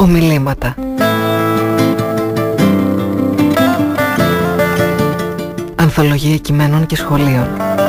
Ομιλήματα. Ανθολογία κειμένων και σχολείων.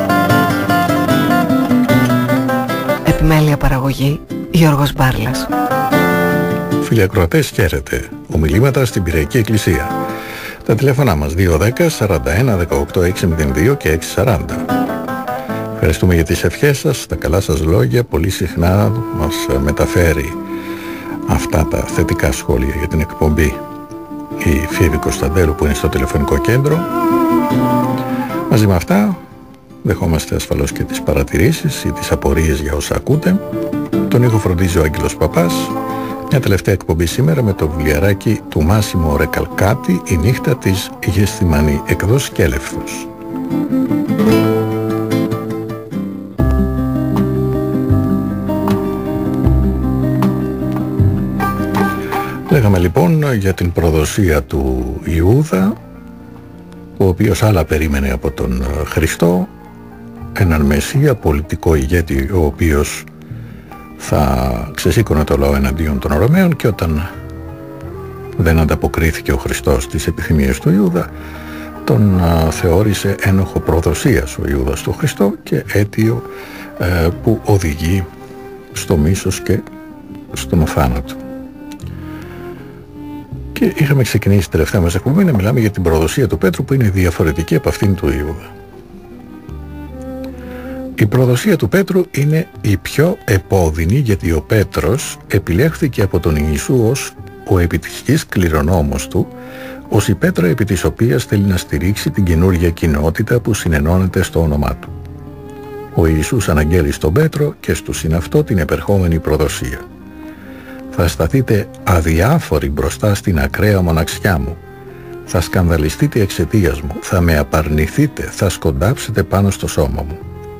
Επιμέλεια παραγωγή Γιώργος Μπάρλας. Φίλοι ακροατές, χαίρετε. Ομιλήματα στην Πειραϊκή Εκκλησία. Τα τηλέφωνά μας 210 41 18 602 και 640. Ευχαριστούμε για τις ευχές σας, τα καλά σας λόγια. Πολύ συχνά μας μεταφέρει αυτά τα θετικά σχόλια για την εκπομπή η Φίβη Κωνσταντέλου που είναι στο τηλεφωνικό κέντρο. Μαζί με αυτά δεχόμαστε ασφαλώς και τις παρατηρήσεις ή τις απορίες για όσα ακούτε. Τον ήχο φροντίζει ο Άγγελος Παπάς. Μια τελευταία εκπομπή σήμερα με το βιβλιαράκι του Μάσιμο Ρεκαλκάτη, «Η νύχτα της Γεσθημανή», εκδόσεις και Έλευθος. Λέγαμε λοιπόν για την προδοσία του Ιούδα, ο οποίος άλλα περίμενε από τον Χριστό, έναν Μεσσία, πολιτικό ηγέτη, ο οποίος θα ξεσήκωνε το λαό εναντίον των Ρωμαίων, και όταν δεν ανταποκρίθηκε ο Χριστός στις επιθυμίες του Ιούδα, τον θεώρησε ένοχο προδοσίας ο Ιούδας του Χριστό και αίτιο που οδηγεί στο μίσος και στον θάνατο. Και είχαμε ξεκινήσει τελευταία μας εκπομπή να μιλάμε για την προδοσία του Πέτρου, που είναι διαφορετική από αυτήν του Ιούδα. Η προδοσία του Πέτρου είναι η πιο επώδυνη, γιατί ο Πέτρος επιλέχθηκε από τον Ιησού ως ο επί της γης κληρονόμος του, ως η πέτρα επί της οποίας θέλει να στηρίξει την καινούργια κοινότητα που συνενώνεται στο όνομά του. Ο Ιησούς αναγγέλει στον Πέτρο και στους συναυτό την επερχόμενη προδοσία. Θα σταθείτε αδιάφοροι μπροστά στην ακραία μοναξιά μου. Θα σκανδαλιστείτε εξαιτίας μου. Θα με απαρνηθείτε. Θα σκοντάψετε πάνω στο σώμα μου.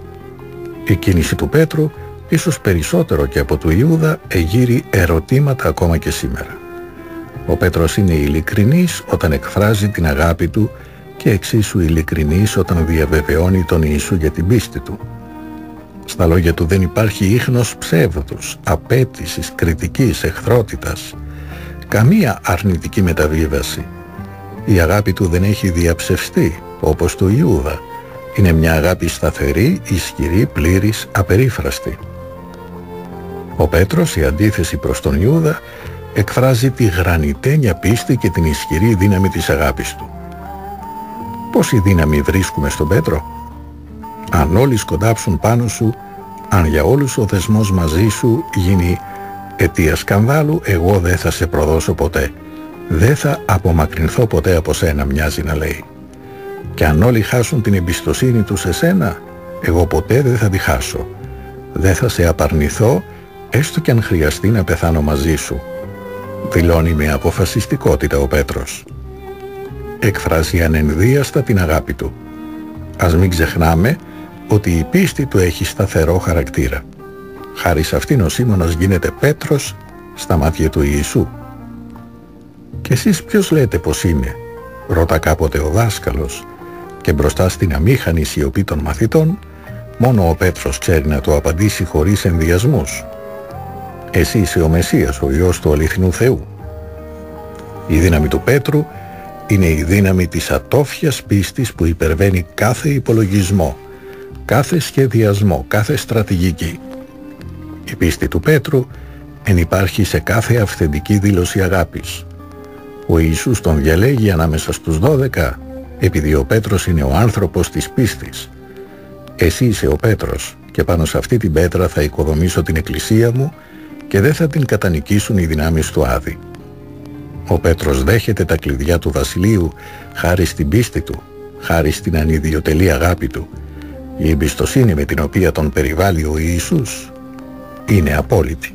Η κίνηση του Πέτρου, ίσως περισσότερο και από του Ιούδα, εγείρει ερωτήματα ακόμα και σήμερα. Ο Πέτρος είναι ειλικρινής όταν εκφράζει την αγάπη του και εξίσου ειλικρινής όταν διαβεβαιώνει τον Ιησού για την πίστη του. Στα λόγια του δεν υπάρχει ίχνος ψεύδους, απέτησης, κριτικής, εχθρότητας, καμία αρνητική μεταβίβαση. Η αγάπη του δεν έχει διαψευστεί όπως του Ιούδα. Είναι μια αγάπη σταθερή, ισχυρή, πλήρης, απερίφραστη. Ο Πέτρος, η αντίθεση προς τον Ιούδα, εκφράζει τη γρανιτένια πίστη και την ισχυρή δύναμη της αγάπης του. Πόση δύναμη βρίσκουμε στον Πέτρο? Αν όλοι σκοντάψουν πάνω σου, αν για όλους ο δεσμός μαζί σου γίνει αιτία σκανδάλου, εγώ δεν θα σε προδώσω ποτέ. Δεν θα απομακρυνθώ ποτέ από σένα, μοιάζει να λέει. Και αν όλοι χάσουν την εμπιστοσύνη τους σε σένα, εγώ ποτέ δεν θα τη χάσω. Δεν θα σε απαρνηθώ, έστω κι αν χρειαστεί να πεθάνω μαζί σου. Δηλώνει με αποφασιστικότητα ο Πέτρος. Εκφράζει ανενδίαστα την αγάπη του. Ας μην ξεχνάμε ότι η πίστη του έχει σταθερό χαρακτήρα. Χάρη σε αυτήν ο Σίμωνας γίνεται Πέτρος στα μάτια του Ιησού. «Και εσείς ποιος λέτε πως είμαι?» ρώτα κάποτε ο δάσκαλος, και μπροστά στην αμήχανη σιωπή των μαθητών, μόνο ο Πέτρος ξέρει να το απαντήσει χωρίς ενδιασμούς. «Εσύ είσαι ο Μεσσίας, ο Υιός του αληθινού Θεού». Η δύναμη του Πέτρου είναι η δύναμη της ατόφιας πίστης που υπερβαίνει κάθε υπολογισμό, κάθε σχεδιασμό, κάθε στρατηγική. Η πίστη του Πέτρου ενυπάρχει σε κάθε αυθεντική δήλωση αγάπης. Ο Ιησούς τον διαλέγει ανάμεσα στους 12, επειδή ο Πέτρος είναι ο άνθρωπος της πίστης. «Εσύ είσαι ο Πέτρος, και πάνω σε αυτή την πέτρα θα οικοδομήσω την εκκλησία μου και δεν θα την κατανικήσουν οι δυνάμεις του Άδη». Ο Πέτρος δέχεται τα κλειδιά του βασιλείου χάρη στην πίστη του, χάρη στην ανιδιοτελή αγάπη του. Η εμπιστοσύνη με την οποία τον περιβάλλει ο Ιησούς είναι απόλυτη.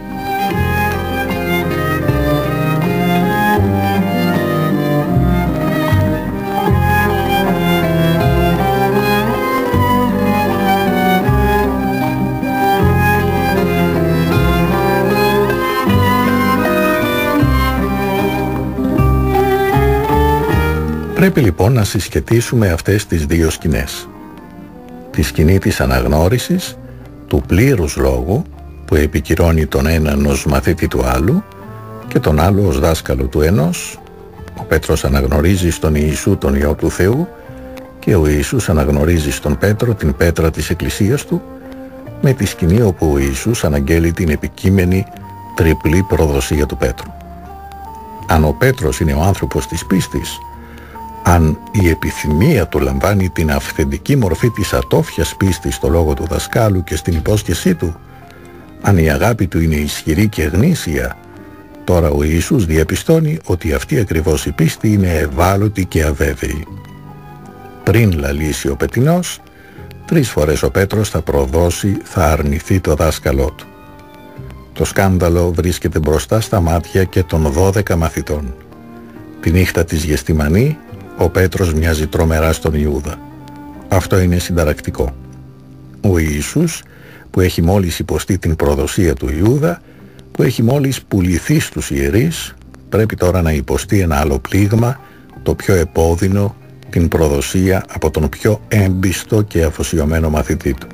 Πρέπει λοιπόν να συσχετίσουμε αυτές τις δύο σκηνές. Τη σκηνή της αναγνώρισης, του πλήρους λόγου που επικυρώνει τον έναν ως μαθήτη του άλλου, και τον άλλο ως δάσκαλο του ενός. Ο Πέτρος αναγνωρίζει στον Ιησού τον Υιό του Θεού και ο Ιησούς αναγνωρίζει στον Πέτρο την πέτρα της Εκκλησίας του, με τη σκηνή όπου ο Ιησούς αναγγέλει την επικείμενη τριπλή προδοσία του Πέτρου. Αν ο Πέτρος είναι ο άνθρωπος της πίστης, αν η επιθυμία του λαμβάνει την αυθεντική μορφή της ατόφιας πίστης στο λόγο του δασκάλου και στην υπόσχεσή του, αν η αγάπη του είναι ισχυρή και γνήσια, τώρα ο Ιησούς διαπιστώνει ότι αυτή ακριβώς η πίστη είναι ευάλωτη και αβέβαιη. Πριν λαλήσει ο πετεινός, 3 φορές ο Πέτρος θα προδώσει, θα αρνηθεί το δάσκαλό του. Το σκάνδαλο βρίσκεται μπροστά στα μάτια και των 12 μαθητών. Τη νύχτα της Γεστημανή, ο Πέτρος μοιάζει τρομερά στον Ιούδα. Αυτό είναι συνταρακτικό. Ο Ιησούς, που έχει μόλις υποστεί την προδοσία του Ιούδα, που έχει μόλις πουληθεί στους ιερείς, πρέπει τώρα να υποστεί ένα άλλο πλήγμα, το πιο επώδυνο, την προδοσία από τον πιο έμπιστο και αφοσιωμένο μαθητή του.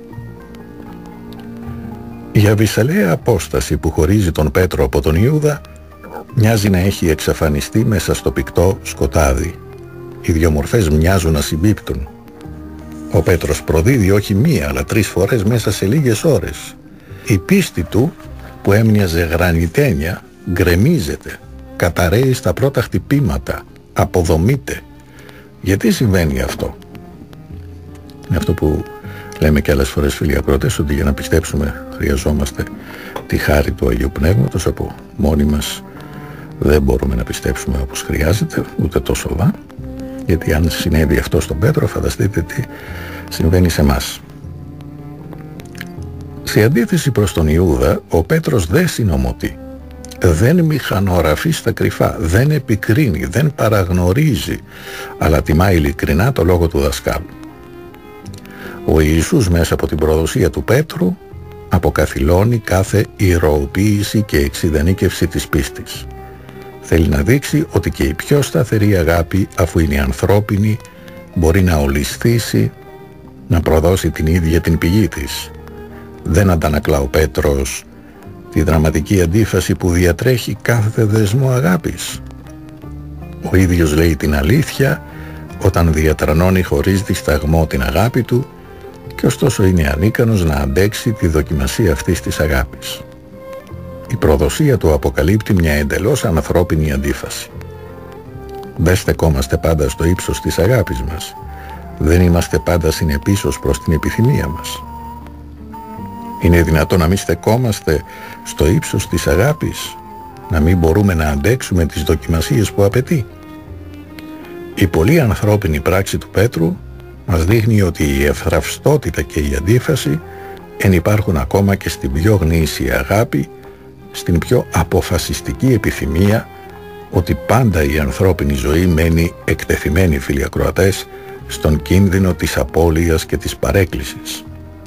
Η αβυσαλαία απόσταση που χωρίζει τον Πέτρο από τον Ιούδα μοιάζει να έχει εξαφανιστεί μέσα στο πυκτό σκοτάδι. Οι δύο μορφές μοιάζουν να συμπίπτουν. Ο Πέτρος προδίδει όχι μία αλλά 3 φορές μέσα σε λίγες ώρες. Η πίστη του, που έμοιαζε γρανιτένια, γκρεμίζεται, καταραίει στα πρώτα χτυπήματα, αποδομείται. Γιατί συμβαίνει αυτό? Είναι αυτό που λέμε και άλλες φορές, φίλοι ακρότες, ότι για να πιστέψουμε χρειαζόμαστε τη χάρη του Αγίου Πνεύματος. Από μόνοι μας δεν μπορούμε να πιστέψουμε όπως χρειάζεται, ούτε τόσο σοβά, γιατί αν συνέβη αυτό στον Πέτρο, φανταστείτε τι συμβαίνει σε εμάς. Σε αντίθεση προς τον Ιούδα, ο Πέτρος δεν συνομωτεί, δεν μηχανογραφεί στα κρυφά, δεν επικρίνει, δεν παραγνωρίζει, αλλά τιμά ειλικρινά το λόγο του δασκάλου. Ο Ιησούς μέσα από την προδοσία του Πέτρου αποκαθιλώνει κάθε ηρωοποίηση και εξειδανίκευση της πίστης. Θέλει να δείξει ότι και η πιο σταθερή αγάπη, αφού είναι ανθρώπινη, μπορεί να ολισθήσει, να προδώσει την ίδια την πηγή της. Δεν αντανακλά ο Πέτρος τη δραματική αντίφαση που διατρέχει κάθε δεσμό αγάπης. Ο ίδιος λέει την αλήθεια όταν διατρανώνει χωρίς δισταγμό την αγάπη του, και ωστόσο είναι ανίκανος να αντέξει τη δοκιμασία αυτής της αγάπης. Η προδοσία του αποκαλύπτει μια εντελώς ανθρώπινη αντίφαση. Δεν στεκόμαστε πάντα στο ύψος της αγάπης μας. Δεν είμαστε πάντα συνεπείς ως προς την επιθυμία μας. Είναι δυνατόν να μην στεκόμαστε στο ύψος της αγάπης, να μην μπορούμε να αντέξουμε τις δοκιμασίες που απαιτεί? Η πολύ ανθρώπινη πράξη του Πέτρου μας δείχνει ότι η ευθραυστότητα και η αντίφαση ενυπάρχουν ακόμα και στην πιο γνήσια αγάπη, στην πιο αποφασιστική επιθυμία, ότι πάντα η ανθρώπινη ζωή μένει εκτεθειμένη, φίλοι ακροατές, στον κίνδυνο της απώλειας και της παρέκκλησης.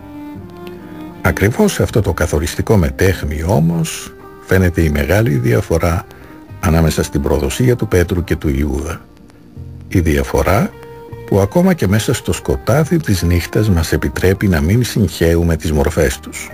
Ακριβώς σε αυτό το καθοριστικό μετέχμιο όμως φαίνεται η μεγάλη διαφορά ανάμεσα στην προδοσία του Πέτρου και του Ιούδα. Η διαφορά που ακόμα και μέσα στο σκοτάδι της νύχτας μας επιτρέπει να μην συγχέουμε τις μορφές τους.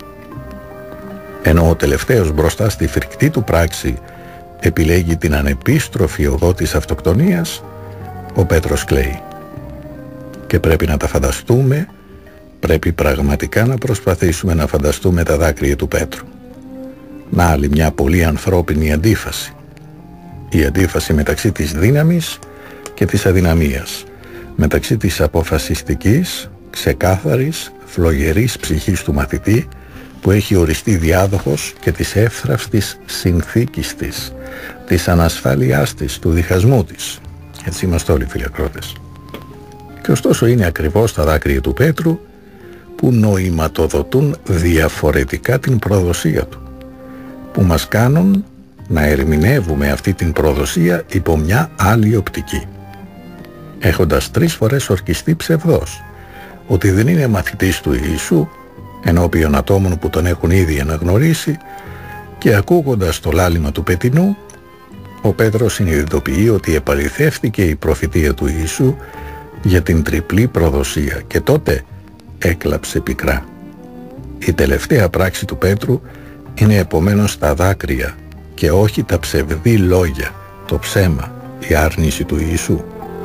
Ενώ ο τελευταίος μπροστά στη φρικτή του πράξη επιλέγει την ανεπίστροφη οδό της αυτοκτονίας, ο Πέτρος κλαίει. Και πρέπει να τα φανταστούμε, πρέπει πραγματικά να προσπαθήσουμε να φανταστούμε τα δάκρυα του Πέτρου. Να άλλη μια πολύ ανθρώπινη αντίφαση. Η αντίφαση μεταξύ της δύναμης και της αδυναμίας, μεταξύ της αποφασιστικής, ξεκάθαρης, φλογερής ψυχής του μαθητή που έχει οριστεί διάδοχος και της εύθραυστης συνθήκης της ανασφάλειάς της, του διχασμού της. Έτσι είμαστε όλοι, φίλοι ακρότες. Και ωστόσο είναι ακριβώς τα δάκρυα του Πέτρου που νοηματοδοτούν διαφορετικά την προδοσία του, που μας κάνουν να ερμηνεύουμε αυτή την προδοσία υπό μια άλλη οπτική, έχοντας 3 φορές ορκιστεί ψευδός ότι δεν είναι μαθητής του Ιησού ενώπιον ατόμων που τον έχουν ήδη αναγνωρίσει, και ακούγοντας το λάλημα του πετεινού, ο Πέτρος συνειδητοποιεί ότι επαληθεύτηκε η προφητεία του Ιησού για την τριπλή προδοσία, και τότε έκλαψε πικρά. Η τελευταία πράξη του Πέτρου είναι επομένως τα δάκρυα, και όχι τα ψευδή λόγια, το ψέμα, η άρνηση του Ιησού.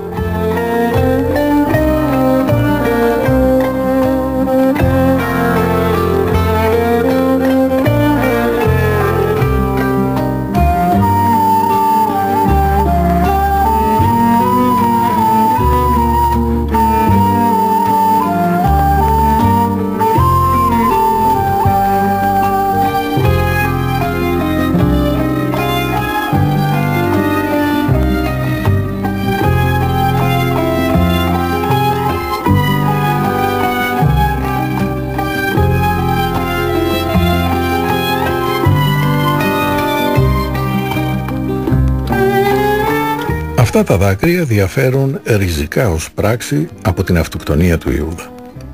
Αυτά τα δάκρυα διαφέρουν ριζικά ως πράξη από την αυτοκτονία του Ιούδα.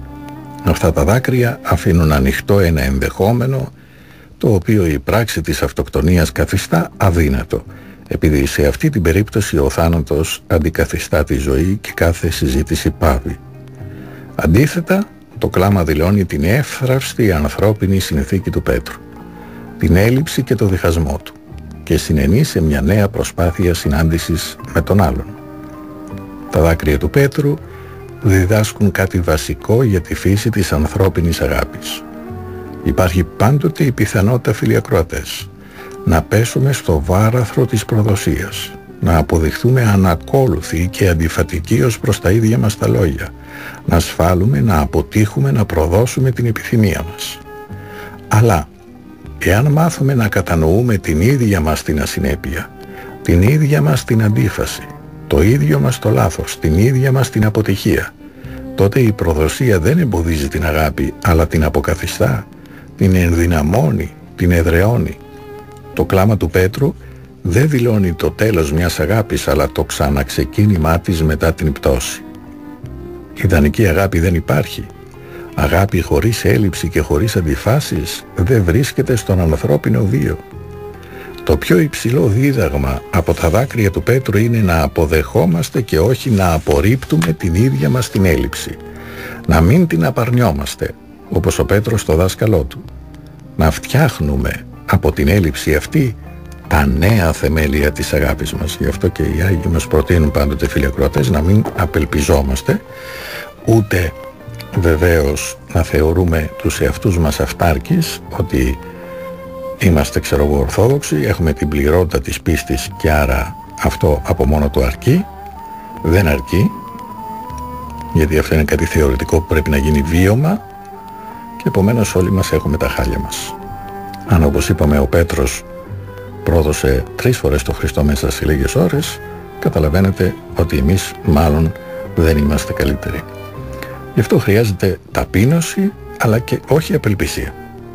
Αυτά τα δάκρυα αφήνουν ανοιχτό ένα ενδεχόμενο, το οποίο η πράξη της αυτοκτονίας καθιστά αδύνατο, επειδή σε αυτή την περίπτωση ο θάνατος αντικαθιστά τη ζωή και κάθε συζήτηση πάβει. Αντίθετα, το κλάμα δηλώνει την εύθραυστη ανθρώπινη συνθήκη του Πέτρου, την έλλειψη και το διχασμό του, και συνενεί σε μια νέα προσπάθεια συνάντησης με τον άλλον. Τα δάκρυα του Πέτρου διδάσκουν κάτι βασικό για τη φύση της ανθρώπινης αγάπης. Υπάρχει πάντοτε η πιθανότητα, φίλοι ακροατές, να πέσουμε στο βάραθρο της προδοσίας, να αποδειχθούμε ανακόλουθοι και αντιφατικοί ως προς τα ίδια μας τα λόγια, να σφάλουμε, να αποτύχουμε, να προδώσουμε την επιθυμία μας. Αλλά εάν μάθουμε να κατανοούμε την ίδια μας την ασυνέπεια, την ίδια μας την αντίφαση, το ίδιο μας το λάθος, την ίδια μας την αποτυχία, τότε η προδοσία δεν εμποδίζει την αγάπη, αλλά την αποκαθιστά, την ενδυναμώνει, την εδραιώνει. Το κλάμα του Πέτρου δεν δηλώνει το τέλος μιας αγάπης, αλλά το ξαναξεκίνημά της μετά την πτώση. Ιδανική αγάπη δεν υπάρχει. Αγάπη χωρίς έλλειψη και χωρίς αντιφάσεις δεν βρίσκεται στον ανθρώπινο βίο. Το πιο υψηλό δίδαγμα από τα δάκρυα του Πέτρου είναι να αποδεχόμαστε και όχι να απορρίπτουμε την ίδια μας την έλλειψη. Να μην την απαρνιόμαστε, όπως ο Πέτρος στο δάσκαλό του. Να φτιάχνουμε από την έλλειψη αυτή τα νέα θεμέλια της αγάπης μας. Γι' αυτό και οι Άγιοι μας προτείνουν πάντοτε, φίλοι ακροατές, να μην απελπιζόμαστε, ούτε βεβαίως να θεωρούμε τους εαυτούς μας αυτάρκης, ότι είμαστε, ξέρω εγώ, ορθόδοξοι, έχουμε την πληρότητα της πίστης και άρα αυτό από μόνο του αρκεί. Δεν αρκεί, γιατί αυτό είναι κάτι θεωρητικό που πρέπει να γίνει βίωμα, και επομένως όλοι μας έχουμε τα χάλια μας. Αν, όπως είπαμε, ο Πέτρος πρόδωσε 3 φορές το Χριστό μέσα σε λίγες ώρες, καταλαβαίνετε ότι εμείς μάλλον δεν είμαστε καλύτεροι. Γι' αυτό χρειάζεται ταπείνωση, αλλά και όχι απελπισία.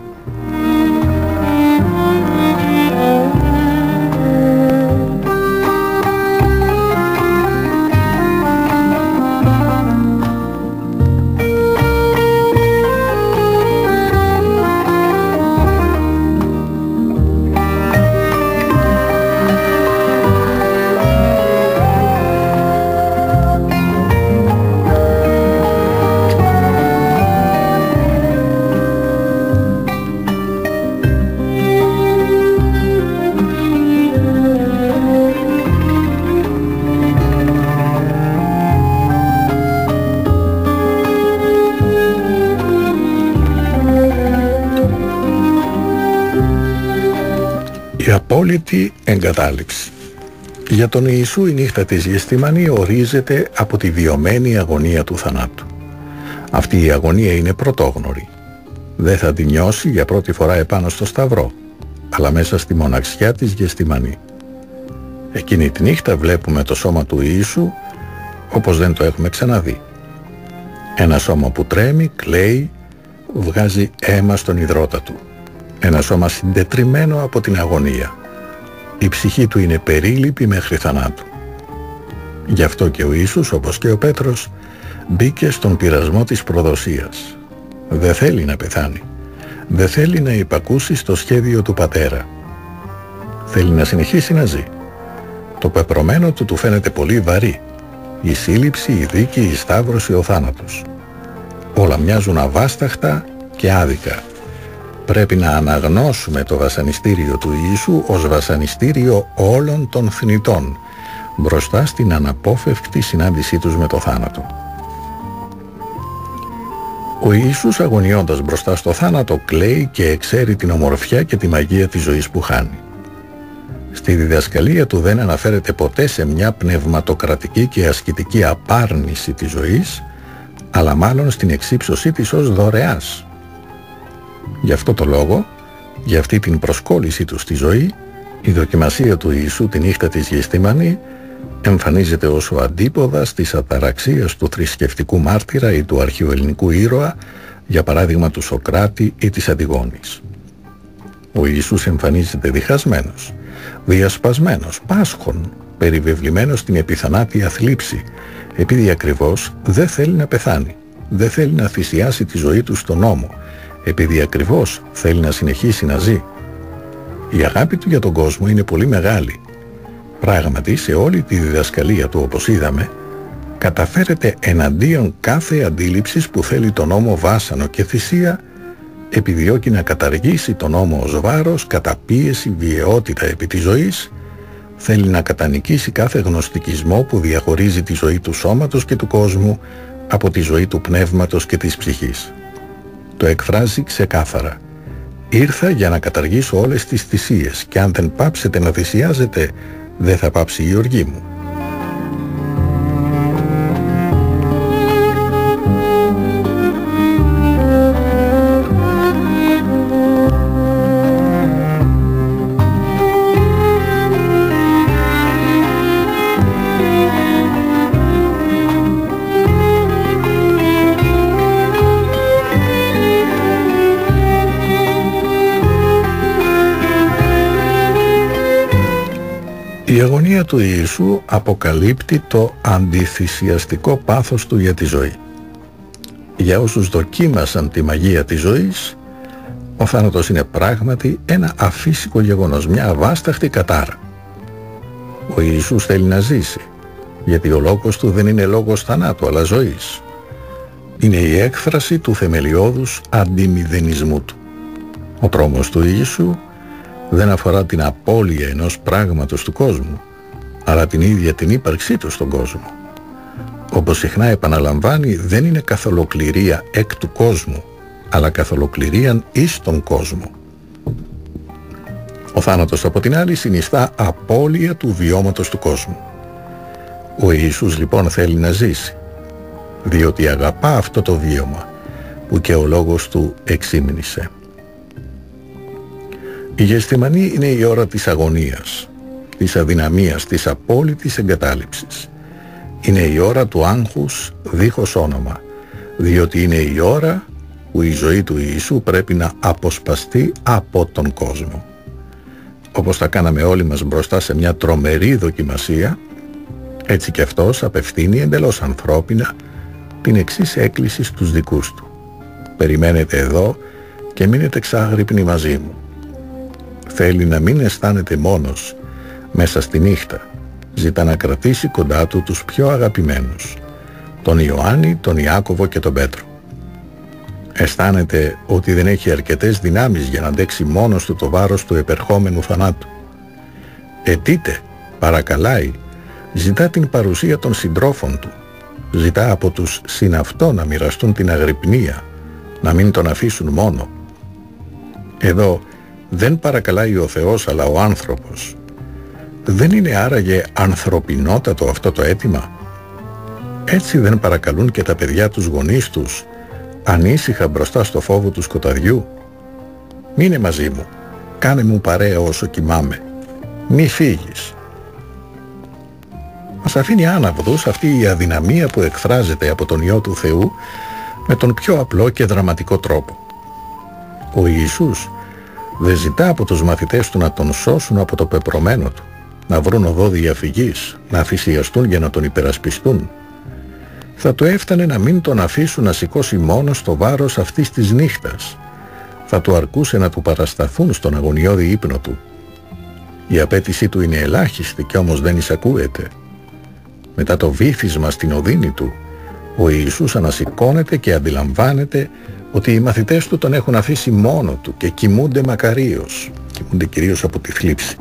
Η απόλυτη εγκατάλειψη. Για τον Ιησού η νύχτα της Γεστημανή ορίζεται από τη βιωμένη αγωνία του θανάτου. Αυτή η αγωνία είναι πρωτόγνωρη. Δεν θα τη νιώσει για πρώτη φορά επάνω στο Σταυρό, αλλά μέσα στη μοναξιά της Γεστημανή. Εκείνη τη νύχτα βλέπουμε το σώμα του Ιησού όπως δεν το έχουμε ξαναδεί. Ένα σώμα που τρέμει, κλαίει, βγάζει αίμα στον ιδρώτα του. Ένα σώμα συντετριμμένο από την αγωνία. Η ψυχή του είναι περίληπη μέχρι θανάτου. Γι' αυτό και ο Ιησούς, όπως και ο Πέτρος, μπήκε στον πειρασμό της προδοσίας. Δεν θέλει να πεθάνει. Δεν θέλει να υπακούσει στο σχέδιο του Πατέρα. Θέλει να συνεχίσει να ζει. Το πεπρωμένο του φαίνεται πολύ βαρύ. Η σύλληψη, η δίκη, η σταύρωση, ο θάνατος. Όλα μοιάζουν αβάσταχτα και άδικα. πρέπει να αναγνώσουμε το βασανιστήριο του Ιησού ως βασανιστήριο όλων των θνητών μπροστά στην αναπόφευκτη συνάντησή τους με το θάνατο. Ο Ιησούς, αγωνιώντας μπροστά στο θάνατο, κλαίει και εξαίρει την ομορφιά και τη μαγεία της ζωής που χάνει. Στη διδασκαλία του δεν αναφέρεται ποτέ σε μια πνευματοκρατική και ασκητική απάρνηση της ζωής, αλλά μάλλον στην εξύψωσή της ως δωρεάς. Γι' αυτό το λόγο, για αυτή την προσκόλληση του στη ζωή, η δοκιμασία του Ιησού τη νύχτα της Γεστημανή εμφανίζεται ως ο αντίποδας της αταραξίας του θρησκευτικού μάρτυρα ή του αρχαιοελληνικού ήρωα, για παράδειγμα του Σοκράτη ή της Αντιγόνης. Ο Ιησούς εμφανίζεται διχασμένος, διασπασμένος, πάσχων, περιβεβλημένος στην επιθανάτια θλίψη, επειδή ακριβώς δεν θέλει να πεθάνει, δεν θέλει να θυσιάσει τη ζωή του στον νόμο, επειδή ακριβώς θέλει να συνεχίσει να ζει. Η αγάπη του για τον κόσμο είναι πολύ μεγάλη. Πράγματι, σε όλη τη διδασκαλία του, όπως είδαμε, καταφέρεται εναντίον κάθε αντίληψης που θέλει τον νόμο βάσανο και θυσία, επιδιώκει να καταργήσει τον νόμο ως βάρος, καταπίεση, βιαιότητα επί της ζωής, θέλει να κατανικήσει κάθε γνωστικισμό που διαχωρίζει τη ζωή του σώματος και του κόσμου από τη ζωή του πνεύματος και της ψυχής. Το εκφράζει ξεκάθαρα. «Ήρθα για να καταργήσω όλες τις θυσίες και αν δεν πάψετε να θυσιάζετε, δεν θα πάψει η οργή μου». Η αγωνία του Ιησού αποκαλύπτει το αντιθυσιαστικό πάθος του για τη ζωή. Για όσους δοκίμασαν τη μαγεία της ζωής, ο θάνατος είναι πράγματι ένα αφύσικο γεγονός, μια αβάσταχτη κατάρα. Ο Ιησούς θέλει να ζήσει, γιατί ο λόγος του δεν είναι λόγος θανάτου, αλλά ζωής. Είναι η έκφραση του θεμελιώδους αντιμηδενισμού του. Ο τρόμος του Ιησού δεν αφορά την απώλεια ενός πράγματος του κόσμου, αλλά την ίδια την ύπαρξή του στον κόσμο. Όπως συχνά επαναλαμβάνει, δεν είναι καθ' ολοκληρία εκ του κόσμου, αλλά καθ' ολοκληρίαν εις τον κόσμο. Ο θάνατος, από την άλλη, συνιστά απώλεια του βιώματος του κόσμου. Ο Ιησούς λοιπόν θέλει να ζήσει, διότι αγαπά αυτό το βίωμα που και ο λόγος του εξήμνησε. Η Γεστημανή είναι η ώρα της αγωνίας, της αδυναμίας, της απόλυτης εγκατάλειψης. Είναι η ώρα του άγχους δίχως όνομα, διότι είναι η ώρα που η ζωή του Ιησού πρέπει να αποσπαστεί από τον κόσμο. Όπως τα κάναμε όλοι μας μπροστά σε μια τρομερή δοκιμασία, έτσι και αυτός απευθύνει εντελώς ανθρώπινα την εξής έκκληση στους δικούς του. «Περιμένετε εδώ και μείνετε ξάγρυπνοι μαζί μου». Θέλει να μην αισθάνεται μόνος μέσα στη νύχτα. Ζητά να κρατήσει κοντά του τους πιο αγαπημένους, τον Ιωάννη, τον Ιάκωβο και τον Πέτρο. Αισθάνεται ότι δεν έχει αρκετές δυνάμεις για να αντέξει μόνος του το βάρος του επερχόμενου θανάτου. Αιτείται, παρακαλάει, ζητά την παρουσία των συντρόφων του. Ζητά από τους συναυτό να μοιραστούν την αγρυπνία, να μην τον αφήσουν μόνο. Εδώ δεν παρακαλάει ο Θεός αλλά ο άνθρωπος. Δεν είναι άραγε ανθρωπινότατο αυτό το αίτημα? Έτσι δεν παρακαλούν και τα παιδιά τους γονείς τους, ανήσυχα μπροστά στο φόβο του σκοταδιού? «Μείνε μαζί μου, κάνε μου παρέα όσο κοιμάμαι, μη φύγεις». Μας αφήνει άναυδους αυτή η αδυναμία που εκφράζεται από τον Υιό του Θεού με τον πιο απλό και δραματικό τρόπο. Ο Ιησούς δεν ζητά από τους μαθητές του να τον σώσουν από το πεπρωμένο του, να βρουν οδό διαφυγής, να θυσιαστούν για να τον υπερασπιστούν. Θα του έφτανε να μην τον αφήσουν να σηκώσει μόνο στο βάρος αυτής της νύχτας. Θα του αρκούσε να του παρασταθούν στον αγωνιώδη ύπνο του. Η απέτησή του είναι ελάχιστη και όμως δεν εισακούεται. Μετά το βύθισμα στην οδύνη του, ο Ιησούς ανασηκώνεται και αντιλαμβάνεται ότι οι μαθητές του τον έχουν αφήσει μόνο του και κοιμούνται μακαρίως. Κοιμούνται κυρίως από τη θλίψη.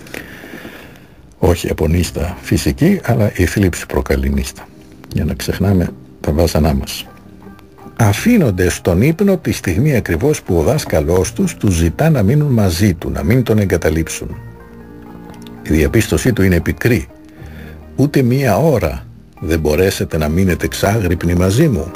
Όχι από νύστα φυσική, αλλά η θλίψη προκαλεί νύστα. Για να ξεχνάμε τα βάσανά μας. Αφήνονται στον ύπνο τη στιγμή ακριβώς που ο δάσκαλός τους τους ζητά να μείνουν μαζί του, να μην τον εγκαταλείψουν. Η διαπίστωσή του είναι πικρή. Ούτε μία ώρα δεν μπορέσετε να μείνετε ξάγρυπνοι μαζί μου.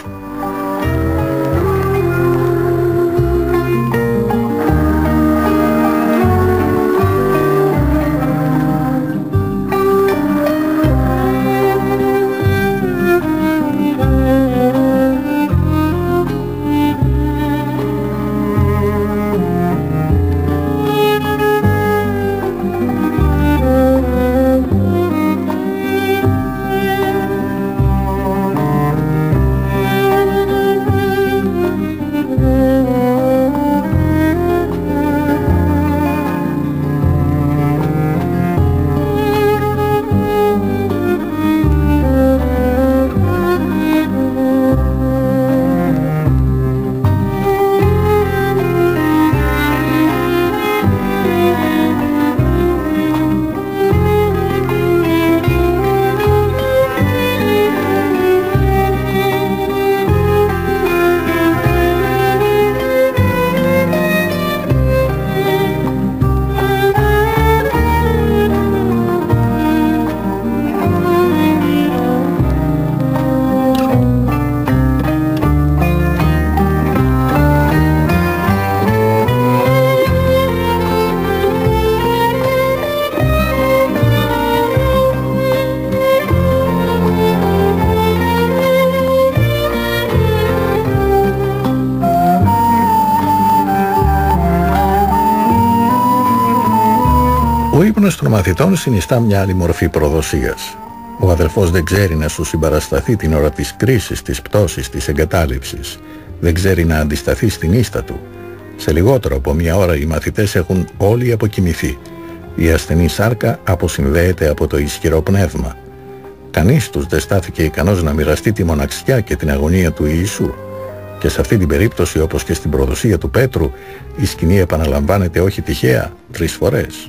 Ο ύπνος των μαθητών συνιστά μια άλλη μορφή προδοσίας. Ο αδελφός δεν ξέρει να σου συμπαρασταθεί την ώρα της κρίσης, της πτώσης, της εγκατάλειψης. Δεν ξέρει να αντισταθεί στην ίστα του. Σε λιγότερο από μια ώρα οι μαθητές έχουν όλοι αποκοιμηθεί. Η ασθενή σάρκα αποσυνδέεται από το ισχυρό πνεύμα. Κανείς τους δεν στάθηκε ικανός να μοιραστεί τη μοναξιά και την αγωνία του Ιησού. Και σε αυτή την περίπτωση, όπως και στην προδοσία του Πέτρου, η σκηνή επαναλαμβάνεται όχι τυχαία 3 φορές.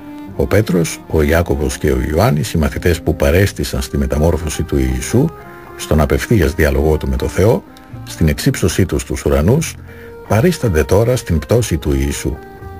Ο Πέτρος, ο Ιάκωβος και ο Ιωάννης, οι μαθητές που παρέστησαν στη μεταμόρφωση του Ιησού, στον απευθείας διάλογό του με το Θεό, στην εξύψωσή του στους ουρανούς, παρίστανται τώρα στην πτώση του Ιησού.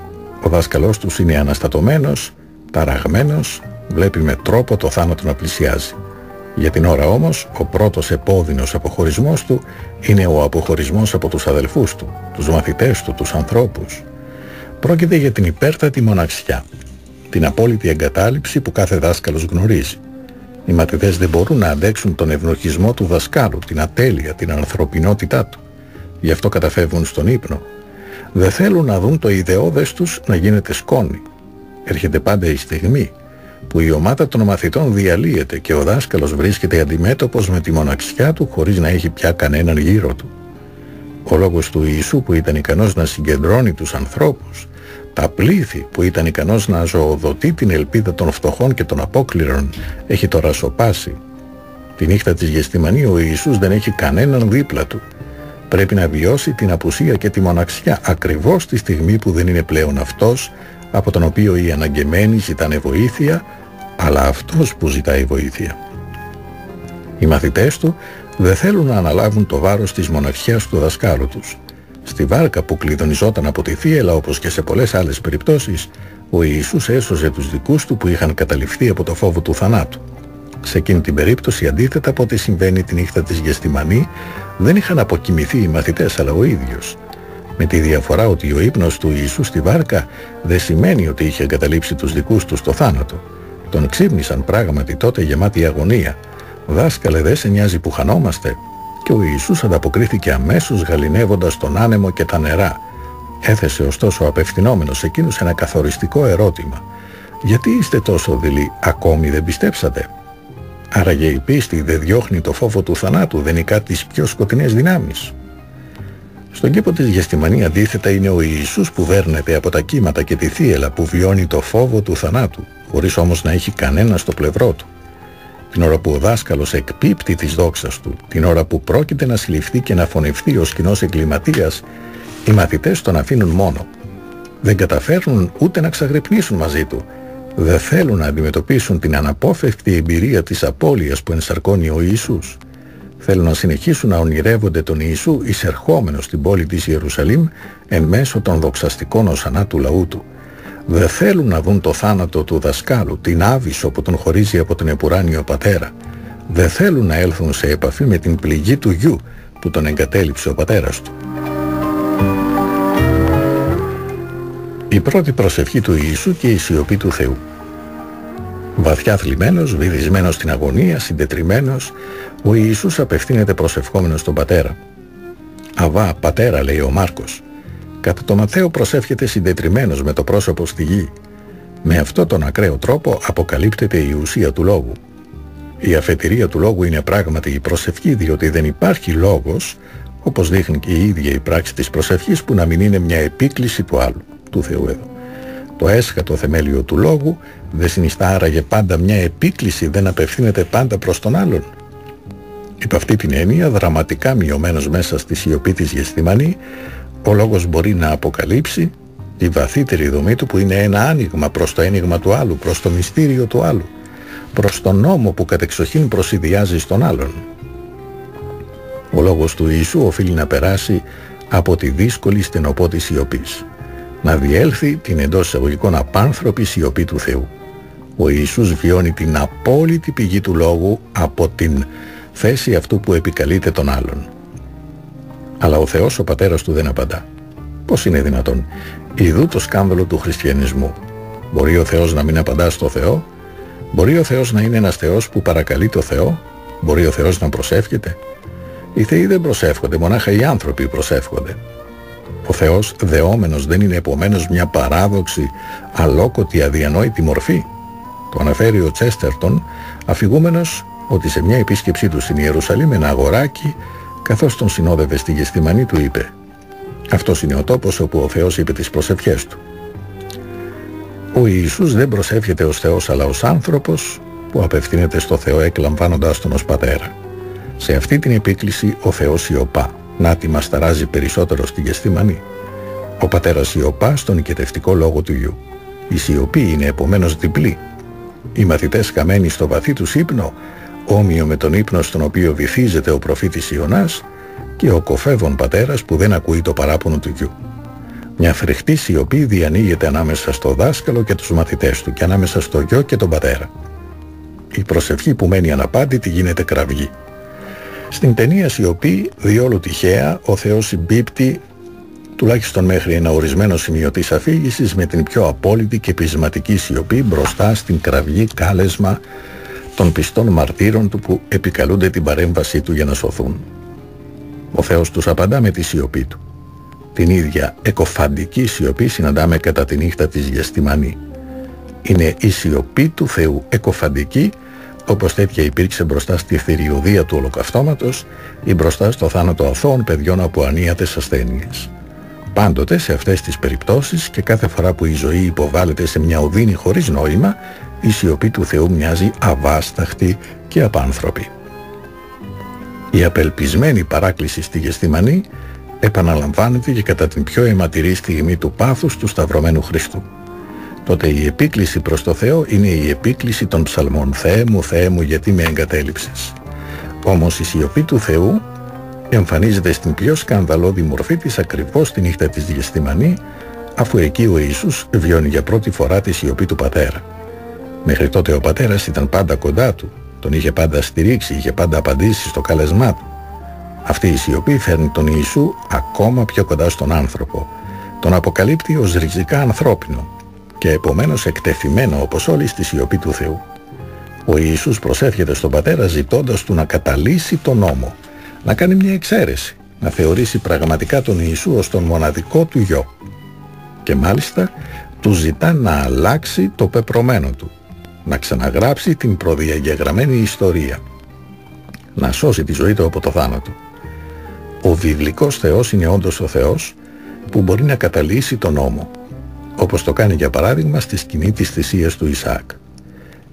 Ο δάσκαλός τους είναι αναστατωμένος, ταραγμένος, βλέπει με τρόπο το θάνατο να πλησιάζει. Για την ώρα όμως, ο πρώτος επώδυνος αποχωρισμός του είναι ο αποχωρισμός από τους αδελφούς του, τους μαθητές του, τους ανθρώπους. Πρόκειται για την υπέρτατη μοναξιά, την απόλυτη εγκατάλειψη που κάθε δάσκαλος γνωρίζει. Οι μαθητές δεν μπορούν να αντέξουν τον ευνοχισμό του δασκάλου, την ατέλεια, την ανθρωπινότητά του. Γι' αυτό καταφεύγουν στον ύπνο. Δεν θέλουν να δουν το ιδεώδες τους να γίνεται σκόνη. Έρχεται πάντα η στιγμή που η ομάδα των μαθητών διαλύεται και ο δάσκαλος βρίσκεται αντιμέτωπος με τη μοναξιά του χωρίς να έχει πια κανέναν γύρω του. Ο λόγος του Ιησού που ήταν ικανός να συγκεντρώνει τους ανθρώπους, τα πλήθη που ήταν ικανός να ζωοδοτεί την ελπίδα των φτωχών και των απόκληρων, έχει τώρα σωπάσει. Τη νύχτα της Γεστημανή ο Ιησούς δεν έχει κανέναν δίπλα του. Πρέπει να βιώσει την απουσία και τη μοναξιά ακριβώς τη στιγμή που δεν είναι πλέον αυτός από τον οποίο οι αναγκεμένοι ζητάνε βοήθεια, αλλά αυτός που ζητάει βοήθεια. Οι μαθητές του δεν θέλουν να αναλάβουν το βάρος της μοναξιάς του δασκάλου τους. Στη βάρκα που κλειδονιζόταν από τη θύελλα, όπως και σε πολλές άλλες περιπτώσεις, ο Ιησούς έσωζε τους δικούς του που είχαν καταληφθεί από το φόβο του θανάτου. Σε εκείνη την περίπτωση, αντίθετα από ό,τι συμβαίνει τη νύχτα της Γεστημανή, δεν είχαν αποκοιμηθεί οι μαθητές, αλλά ο ίδιος. Με τη διαφορά ότι ο ύπνος του Ιησού στη βάρκα δεν σημαίνει ότι είχε εγκαταλείψει τους δικούς του στο θάνατο. Τον ξύπνησαν πράγματι τότε γεμάτοι αγωνία. «Δάσκαλε, δεν σε νοιάζει που χανόμαστε?» Και ο Ιησούς ανταποκρίθηκε αμέσως γαληνεύοντας τον άνεμο και τα νερά. Έθεσε ωστόσο απευθυνόμενος εκείνους ένα καθοριστικό ερώτημα. «Γιατί είστε τόσο δειλοί, ακόμη δεν πιστέψατε?» Άραγε η πίστη δεν διώχνει το φόβο του θανάτου, δεν νικά τις πιο σκοτεινές δυνάμεις. Στον κήπο της Γεστημανή αντίθετα είναι ο Ιησούς που δέρνεται από τα κύματα και τη θύελλα που βιώνει το φόβο του θανάτου, χωρίς όμως να έχει κανένα στο πλευρό του. την ώρα που ο δάσκαλος εκπίπτει της δόξας του, την ώρα που πρόκειται να συλληφθεί και να φωνευτεί ως κοινός εγκληματίας, οι μαθητές τον αφήνουν μόνο. Δεν καταφέρνουν ούτε να ξαγρυπνήσουν μαζί του. Δεν θέλουν να αντιμετωπίσουν την αναπόφευκτη εμπειρία της απώλειας που ενσαρκώνει ο Ιησούς. Θέλουν να συνεχίσουν να ονειρεύονται τον Ιησού εισερχόμενο στην πόλη της Ιερουσαλήμ εν μέσω των δοξαστικών οσανά του λαού του. Δεν θέλουν να δουν το θάνατο του δασκάλου, την άβυσσο που τον χωρίζει από τον επουράνιο πατέρα. Δεν θέλουν να έλθουν σε επαφή με την πληγή του γιου που τον εγκατέλειψε ο πατέρας του. Η πρώτη προσευχή του Ιησού και η σιωπή του Θεού. Βαθιά θλιμμένος, βυθισμένος στην αγωνία, συντετριμμένος, ο Ιησούς απευθύνεται προσευχόμενος στον Πατέρα. «Αβά, Πατέρα», λέει ο Μάρκος. Κατά το Ματθαίο προσεύχεται συντετριμμένος με το πρόσωπο στη γη. Με αυτόν τον ακραίο τρόπο αποκαλύπτεται η ουσία του λόγου. Η αφετηρία του λόγου είναι πράγματι η προσευχή, διότι δεν υπάρχει λόγος, όπως δείχνει και η ίδια η πράξη της προσευχής, που να μην είναι μια επίκληση του άλλου, του Θεού εδώ. Το έσχατο θεμέλιο του λόγου δεν συνιστά άραγε πάντα μια επίκληση, δεν απευθύνεται πάντα προς τον άλλον. Υπ' αυτή την έννοια, δραματικά μειωμένος μέσα στη σιωπή της Γεσθημανή, ο λόγος μπορεί να αποκαλύψει τη βαθύτερη δομή του, που είναι ένα άνοιγμα προς το ένιγμα του άλλου, προς το μυστήριο του άλλου, προς τον νόμο που κατεξοχήν προσιδιάζει στον άλλον. Ο λόγος του Ιησού οφείλει να περάσει από τη δύσκολη στενοπό της σιωπής, να διέλθει την εντός εισαγωγικών απάνθρωπη σιωπή του Θεού. Ο Ιησούς βιώνει την απόλυτη πηγή του λόγου από την θέση αυτού που επικαλείται τον άλλον. Αλλά ο Θεός, ο Πατέρας του, δεν απαντά. Πώς είναι δυνατόν? Ιδού το σκάνδαλο του χριστιανισμού. Μπορεί ο Θεός να μην απαντά στο Θεό? Μπορεί ο Θεός να είναι ένας Θεός που παρακαλεί το Θεό? Μπορεί ο Θεός να προσεύχεται? Οι Θεοί δεν προσεύχονται, μονάχα οι άνθρωποι προσεύχονται. Ο Θεός δεόμενος δεν είναι επομένως μια παράδοξη, αλόκοτη, αδιανόητη μορφή? Το αναφέρει ο Τσέστερτον, αφηγούμενος ότι σε μια επίσκεψή του στην Ιερουσαλήμ ένα αγοράκι, καθώς τον συνόδευε στη Γεσθημανή, του είπε: «Αυτός είναι ο τόπος όπου ο Θεός είπε τις προσευχές του». Ο Ιησούς δεν προσεύχεται ως Θεός, αλλά ως άνθρωπος που απευθύνεται στο Θεό εκλαμβάνοντας τον ως Πατέρα. Σε αυτή την επίκληση ο Θεός σιωπά. Να τη μας ταράζει περισσότερο στη Γεσθημανή. Ο Πατέρας σιωπά στον οικετευτικό λόγο του Γιου. Η σιωπή είναι επομένως διπλή. Οι μαθητές χαμένοι στο βαθύ τους ύπνο, όμοιο με τον ύπνο στον οποίο βυθίζεται ο προφήτης Ιωνάς, και ο κοφεύων πατέρας που δεν ακούει το παράπονο του γιου. Μια φρικτή σιωπή διανοίγεται ανάμεσα στο δάσκαλο και τους μαθητές του, και ανάμεσα στο γιο και τον πατέρα. Η προσευχή που μένει αναπάντητη γίνεται κραυγή. Στην ταινία σιωπή, διόλου τυχαία, ο Θεός συμπίπτει, τουλάχιστον μέχρι ένα ορισμένο σημείο της αφήγησης, με την πιο απόλυτη και πεισματική σιωπή μπροστά στην κραυγή κάλεσμα των πιστών μαρτύρων του που επικαλούνται την παρέμβασή του για να σωθούν. Ο Θεός τους απαντά με τη σιωπή του. Την ίδια εκοφαντική σιωπή συναντάμε κατά τη νύχτα της Γεσθημανή. Είναι η σιωπή του Θεού εκοφαντική, όπως τέτοια υπήρξε μπροστά στη θηριωδία του ολοκαυτώματος ή μπροστά στο θάνατο αθώων παιδιών από ανίατες ασθένειες. Πάντοτε σε αυτές τις περιπτώσεις και κάθε φορά που η ζωή υποβάλλεται σε μια οδύνη χωρίς νόημα, η σιωπή του Θεού μοιάζει αβάσταχτη και απάνθρωπη. Η απελπισμένη παράκληση στη Γεσθημανή επαναλαμβάνεται και κατά την πιο αιματηρή στιγμή του πάθους του σταυρωμένου Χριστού. Τότε η επίκληση προς το Θεό είναι η επίκληση των ψαλμών Θεέ μου, γιατί με εγκατέλειψες». Όμως η σιωπή του Θεού εμφανίζεται στην πιο σκανδαλώδη μορφή της ακριβώς τη νύχτα της Γεσθημανή, αφού εκεί ο Ιησούς βιώνει για πρώτη φορά τη σιωπή του Πατέρα. Μέχρι τότε ο Πατέρας ήταν πάντα κοντά του, τον είχε πάντα στηρίξει, είχε πάντα απαντήσει στο κάλεσμά του. Αυτή η σιωπή φέρνει τον Ιησού ακόμα πιο κοντά στον άνθρωπο. Τον αποκαλύπτει ως ριζικά ανθρώπινο και επομένως εκτεθειμένο όπως όλοι στη σιωπή του Θεού. Ο Ιησούς προσεύχεται στον Πατέρα ζητώντας του να καταλύσει τον νόμο, να κάνει μια εξαίρεση, να θεωρήσει πραγματικά τον Ιησού ως τον μοναδικό του γιο. Και μάλιστα του ζητά να αλλάξει το πεπρωμένο του, να ξαναγράψει την προδιαγεγραμμένη ιστορία, να σώσει τη ζωή του από το θάνατο. Ο βιβλικός Θεός είναι όντως ο Θεός που μπορεί να καταλύσει τον νόμο, όπως το κάνει για παράδειγμα στη σκηνή της θυσίας του Ισαάκ.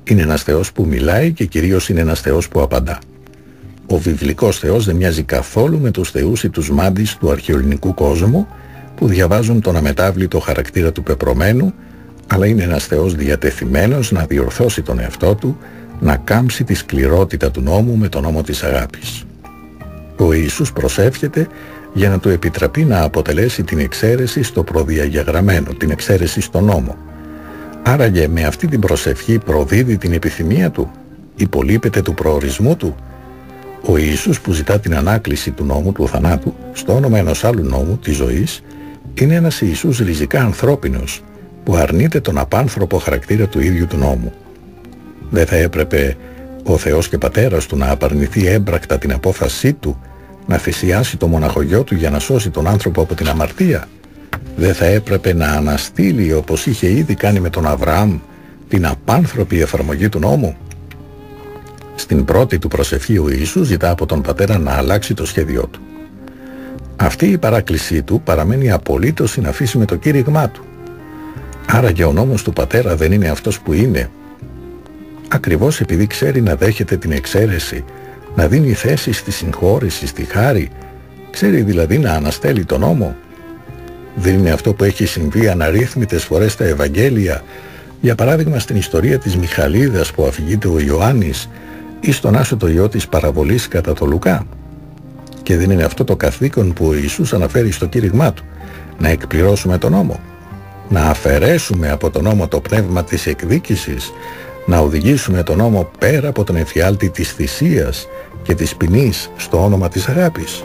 Είναι ένας Θεός που μιλάει και κυρίως είναι ένας Θεός που απαντά. Ο βιβλικός Θεός δεν μοιάζει καθόλου με τους θεούς ή τους μάντις του αρχαιοελληνικού κόσμου που διαβάζουν τον αμετάβλητο χαρακτήρα του πεπρωμένου, αλλά είναι ένας Θεός διατεθειμένος να διορθώσει τον εαυτό του, να κάμψει τη σκληρότητα του νόμου με τον νόμο της αγάπης. Ο Ιησούς προσεύχεται για να του επιτραπεί να αποτελέσει την εξαίρεση στο προδιαγεγραμμένο, την εξαίρεση στο νόμο. Άραγε με αυτή την προσευχή προδίδει την επιθυμία του, υπολείπεται του προορισμού του. Ο Ιησούς που ζητά την ανάκληση του νόμου του θανάτου στο όνομα ενός άλλου νόμου, της ζωής, είναι ένας Ιησούς ριζικά ανθρώπινος που αρνείται τον απάνθρωπο χαρακτήρα του ίδιου του νόμου. Δεν θα έπρεπε ο Θεός και Πατέρας του να απαρνηθεί έμπρακτα την απόφασή του να θυσιάσει το μοναχογιό του για να σώσει τον άνθρωπο από την αμαρτία? Δεν θα έπρεπε να αναστείλει, όπως είχε ήδη κάνει με τον Αβραάμ, την απάνθρωπη εφαρμογή του νόμου? Στην πρώτη του προσευχή ο Ιησούς ζητά από τον Πατέρα να αλλάξει το σχέδιό του. Αυτή η παράκλησή του παραμένει απολύτως συναφής με το κήρυγμά του. Άρα και ο νόμος του Πατέρα δεν είναι αυτός που είναι. Ακριβώς επειδή ξέρει να δέχεται την εξαίρεση, να δίνει θέση στη συγχώρεση, στη χάρη, ξέρει δηλαδή να αναστέλει τον νόμο. Δεν είναι αυτό που έχει συμβεί αναρρύθμιτες φορές στα Ευαγγέλια, για παράδειγμα στην ιστορία της Μιχαλίδας που αφηγείται ο Ιωάννης ή στον άσωτο ιό της παραβολής κατά το Λουκά? Και δεν είναι αυτό το καθήκον που ο Ιησούς αναφέρει στο κήρυγμά του, να εκπληρώσουμε τον νόμο, να αφαιρέσουμε από τον νόμο το πνεύμα της εκδίκησης, να οδηγήσουμε τον νόμο πέρα από τον εφιάλτη της θυσίας και της ποινής στο όνομα της αγάπης?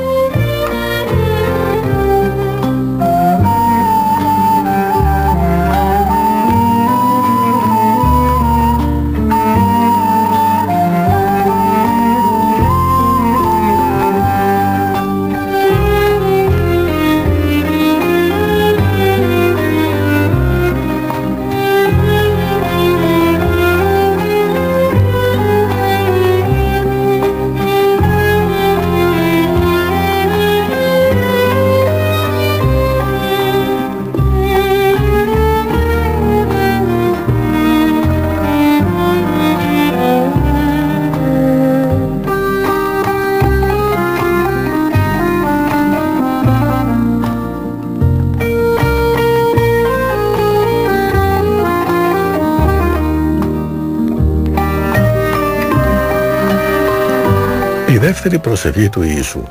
Δεύτερη προσευχή του Ιησού.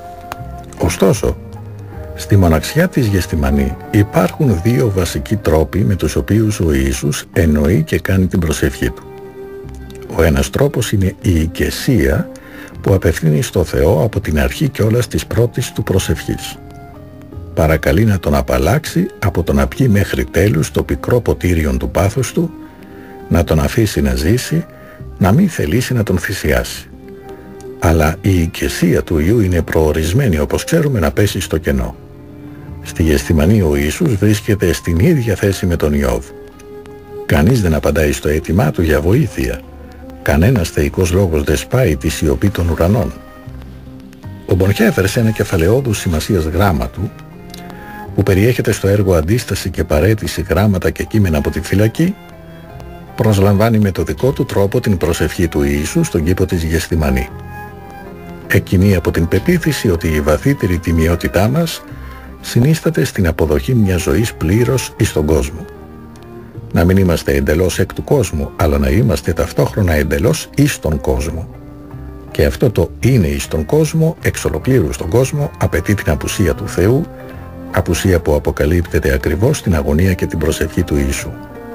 Ωστόσο, στη μοναξιά της Γεστημανή υπάρχουν δύο βασικοί τρόποι με τους οποίους ο Ιησούς εννοεί και κάνει την προσευχή του. Ο ένας τρόπος είναι η οικεσία που απευθύνει στο Θεό από την αρχή κιόλας της πρώτης του προσευχής. Παρακαλεί να τον απαλλάξει από το να πιει μέχρι τέλους το πικρό ποτήριον του πάθους του, να τον αφήσει να ζήσει, να μην θελήσει να τον θυσιάσει. Αλλά η οικεσία του Υιού είναι προορισμένη, όπως ξέρουμε, να πέσει στο κενό. Στη Γεστημανή ο Ιησούς βρίσκεται στην ίδια θέση με τον Ιώβ. Κανείς δεν απαντάει στο αίτημά του για βοήθεια. Κανένας θεϊκός λόγος δεν σπάει τη σιωπή των ουρανών. Ο Μπονχέφερ, σε ένα κεφαλαιόδους σημασίας γράμμα του, που περιέχεται στο έργο «Αντίσταση και παραίτηση γράμματα και κείμενα από τη φυλακή», προσλαμβάνει με το δικό του τρόπο την προσευχή του Ιησού στον κήπο της Γεστημανή. Εκκινεί από την πεποίθηση ότι η βαθύτερη τιμιότητά μας συνίσταται στην αποδοχή μιας ζωής πλήρως εις τον κόσμο. Να μην είμαστε εντελώς εκ του κόσμου, αλλά να είμαστε ταυτόχρονα εντελώς εις τον κόσμο. Και αυτό το είναι εις τον κόσμο, εξ ολοκλήρου στον κόσμο, απαιτεί την απουσία του Θεού, απουσία που αποκαλύπτεται ακριβώς στην αγωνία και την προσευχή του Ιησού.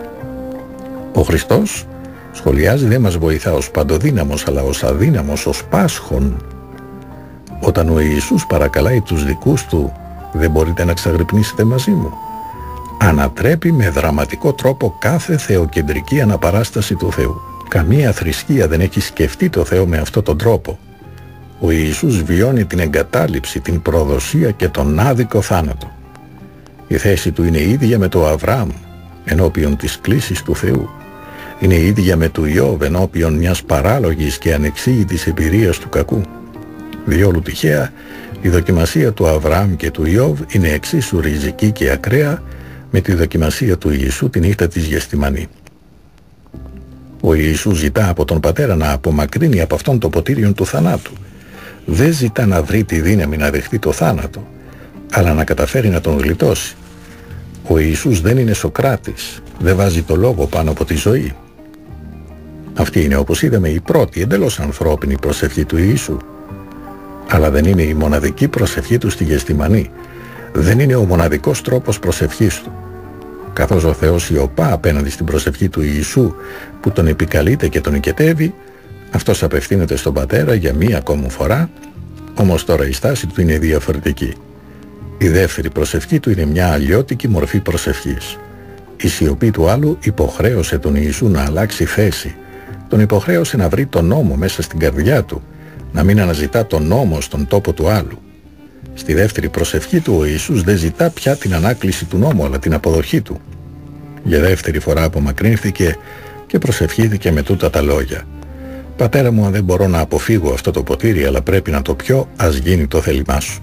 Ο Χριστός, σχολιάζει, δεν μας βοηθά ως παντοδύναμος, αλλά ως αδύναμος, ως πάσχων. Όταν ο Ιησούς παρακαλάει τους δικούς του, δεν μπορείτε να ξαγρυπνήσετε μαζί μου, ανατρέπει με δραματικό τρόπο κάθε θεοκεντρική αναπαράσταση του Θεού. Καμία θρησκεία δεν έχει σκεφτεί το Θεό με αυτόν τον τρόπο. Ο Ιησούς βιώνει την εγκατάλειψη, την προδοσία και τον άδικο θάνατο. Η θέση του είναι ίδια με το Αβραάμ ενώπιον της κλήσης του Θεού. Είναι ίδια με του Ιώβ ενώπιον μιας παράλογης και ανεξήγητης εμπειρίας του κακού. Διόλου τυχαία, η δοκιμασία του Αβραάμ και του Ιώβ είναι εξίσου ριζική και ακραία με τη δοκιμασία του Ιησού τη νύχτα της Γεστημανή. Ο Ιησούς ζητά από τον Πατέρα να απομακρύνει από αυτόν το ποτήριον του θανάτου. Δεν ζητά να βρει τη δύναμη να δεχτεί το θάνατο, αλλά να καταφέρει να τον γλιτώσει. Ο Ιησούς δεν είναι Σωκράτης, δεν βάζει το λόγο πάνω από τη ζωή. Αυτή είναι, όπως είδαμε, η πρώτη εντελώς ανθρώπινη προσευχή του Ιησού. Αλλά δεν είναι η μοναδική προσευχή του στη Γεστημανή. Δεν είναι ο μοναδικός τρόπος προσευχής του. Καθώς ο Θεός σιωπά απέναντι στην προσευχή του Ιησού που τον επικαλείται και τον οικετεύει, αυτός απευθύνεται στον Πατέρα για μία ακόμη φορά, όμως τώρα η στάση του είναι διαφορετική. Η δεύτερη προσευχή του είναι μια αλλιώτικη μορφή προσευχής. Η σιωπή του άλλου υποχρέωσε τον Ιησού να αλλάξει θέση. Τον υποχρέωσε να βρει τον νόμο μέσα στην καρδιά του, να μην αναζητά τον νόμο στον τόπο του άλλου. Στη δεύτερη προσευχή του ο Ιησούς δεν ζητά πια την ανάκληση του νόμου, αλλά την αποδοχή του. Για δεύτερη φορά απομακρύνθηκε και προσευχήθηκε με τούτα τα λόγια. «Πατέρα μου, αν δεν μπορώ να αποφύγω αυτό το ποτήρι, αλλά πρέπει να το πιω, ας γίνει το θέλημά σου».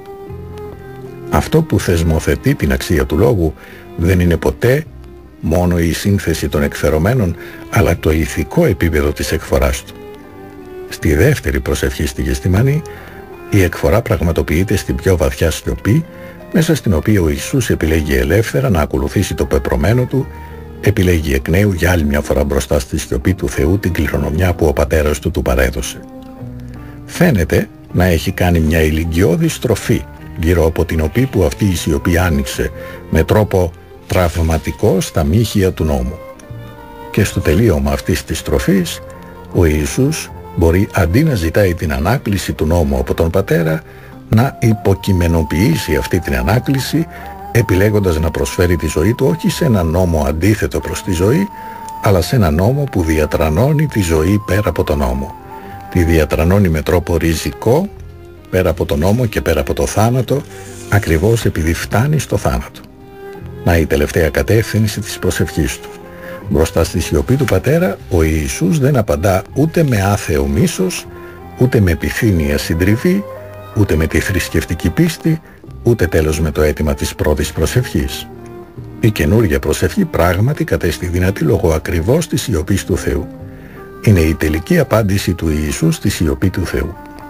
Αυτό που θεσμοθετεί την αξία του λόγου δεν είναι ποτέ μόνο η σύνθεση των εκφερωμένων, αλλά το ηθικό επίπεδο της εκφοράς του. Στη δεύτερη προσευχή στη Γεστημανή, η εκφορά πραγματοποιείται στην πιο βαθιά σιωπή, μέσα στην οποία ο Ιησούς επιλέγει ελεύθερα να ακολουθήσει το πεπρωμένο του, επιλέγει εκ νέου για άλλη μια φορά μπροστά στη σιωπή του Θεού την κληρονομιά που ο πατέρας του παρέδωσε. Φαίνεται να έχει κάνει μια ηλικιώδη στροφή, γύρω από την οποία που αυτή η σιωπή άνοιξε με τρόπο τραυματικό στα μύχια του νόμου. Και στο τελείωμα αυτής της στροφής, ο Ιησούς μπορεί αντί να ζητάει την ανάκληση του νόμου από τον Πατέρα, να υποκειμενοποιήσει αυτή την ανάκληση, επιλέγοντας να προσφέρει τη ζωή του όχι σε ένα νόμο αντίθετο προς τη ζωή, αλλά σε ένα νόμο που διατρανώνει τη ζωή πέρα από τον νόμο. Τη διατρανώνει με τρόπο ριζικό, πέρα από τον νόμο και πέρα από το θάνατο, ακριβώς επειδή φτάνει στο θάνατο. Να η τελευταία κατεύθυνση της προσευχής του. Μπροστά στη σιωπή του Πατέρα, ο Ιησούς δεν απαντά ούτε με άθεο μίσος, ούτε με επιθύμια συντριβή, ούτε με τη θρησκευτική πίστη, ούτε τέλος με το αίτημα της πρώτης προσευχής. Η καινούργια προσευχή πράγματι κατέστη δυνατή λόγω ακριβώς της σιωπής του Θεού. Είναι η τελική απάντηση του Ιησού στη σιωπή του Θεού.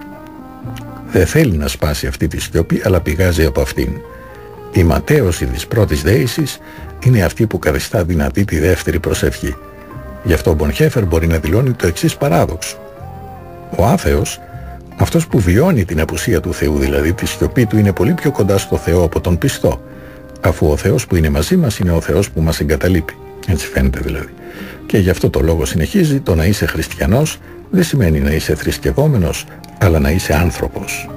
Δεν θέλει να σπάσει αυτή τη σιωπή, αλλά πηγάζει από αυτήν. Η ματαίωση της πρώτης δέησης είναι αυτή που καθιστά δυνατή τη δεύτερη προσευχή. Γι' αυτό ο Μπονχέφερ μπορεί να δηλώνει το εξής παράδοξο. Ο άθεος, αυτός που βιώνει την απουσία του Θεού, δηλαδή τη σιωπή του, είναι πολύ πιο κοντά στο Θεό από τον πιστό, αφού ο Θεός που είναι μαζί μας είναι ο Θεός που μας εγκαταλείπει. Έτσι φαίνεται δηλαδή. Και γι' αυτό το λόγο συνεχίζει, το να είσαι χριστιανός δεν σημαίνει να είσαι θρησκευόμενος, αλλά να είσαι άνθρωπος.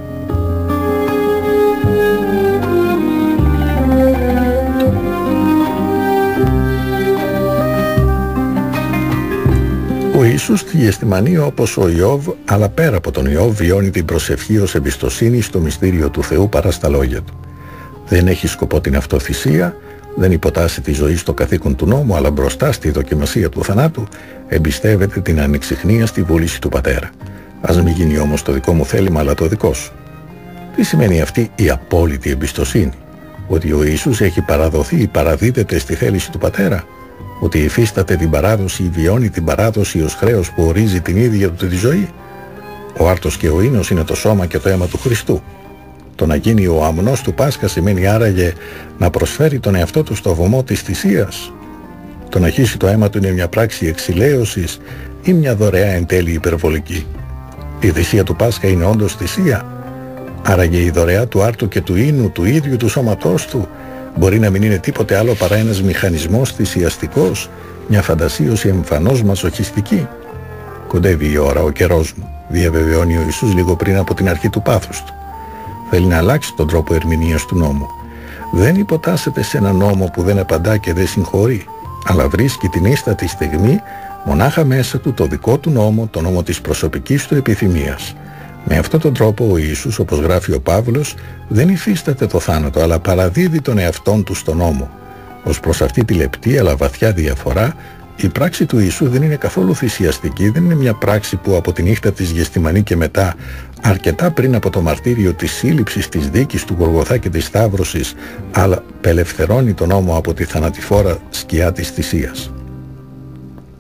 Ο Ιησούς στη Γεστημανή, όπως ο Ιώβ, αλλά πέρα από τον Ιώβ, βιώνει την προσευχή ως εμπιστοσύνη στο μυστήριο του Θεού παρά στα λόγια του. Δεν έχει σκοπό την αυτοθυσία, δεν υποτάσσει τη ζωή στο καθήκον του νόμου, αλλά μπροστά στη δοκιμασία του θανάτου εμπιστεύεται την ανεξιχνία στη βούληση του Πατέρα. Ας μην γίνει όμως το δικό μου θέλημα, αλλά το δικό σου. Τι σημαίνει αυτή η απόλυτη εμπιστοσύνη? Ότι ο Ιησούς έχει παραδοθεί ή παραδίδεται στη θέληση του Πατέρα? Ότι υφίσταται την παράδοση ή βιώνει την παράδοση ως χρέος που ορίζει την ίδια του τη ζωή? Ο άρτος και ο ίνος είναι το σώμα και το αίμα του Χριστού. Το να γίνει ο αμνός του Πάσχα σημαίνει άραγε να προσφέρει τον εαυτό του στο βωμό της θυσίας? Το να χύσει το αίμα του είναι μια πράξη εξηλαίωσης ή μια δωρεά εν τέλει υπερβολική? Η θυσία του Πάσχα είναι όντως θυσία? Άραγε η δωρεά του άρτου και του ίνου του ίδιου του σώματός του μπορεί να μην είναι τίποτε άλλο παρά ένας μηχανισμός θυσιαστικός, μια φαντασίωση εμφανώς μασοχιστική? Κοντεύει η ώρα, ο καιρός μου, διαβεβαιώνει ο Ιησούς λίγο πριν από την αρχή του πάθους του. Θέλει να αλλάξει τον τρόπο ερμηνείας του νόμου. Δεν υποτάσσεται σε ένα νόμο που δεν απαντά και δεν συγχωρεί, αλλά βρίσκει την ίστατη στιγμή μονάχα μέσα του το δικό του νόμο, το νόμο της προσωπικής του επιθυμίας. Με αυτόν τον τρόπο ο Ιησούς, όπως γράφει ο Παύλος, δεν υφίσταται το θάνατο, αλλά παραδίδει τον εαυτόν του στον νόμο. Ως προς αυτή τη λεπτή αλλά βαθιά διαφορά, η πράξη του Ιησού δεν είναι καθόλου θυσιαστική, δεν είναι μια πράξη που από τη νύχτα της Γεστημανή και μετά, αρκετά πριν από το μαρτύριο της σύλληψης, της δίκης, του Γολγοθά και της Σταύρωσης, αλλά απελευθερώνει τον νόμο από τη θανατηφόρα σκιά της θυσίας.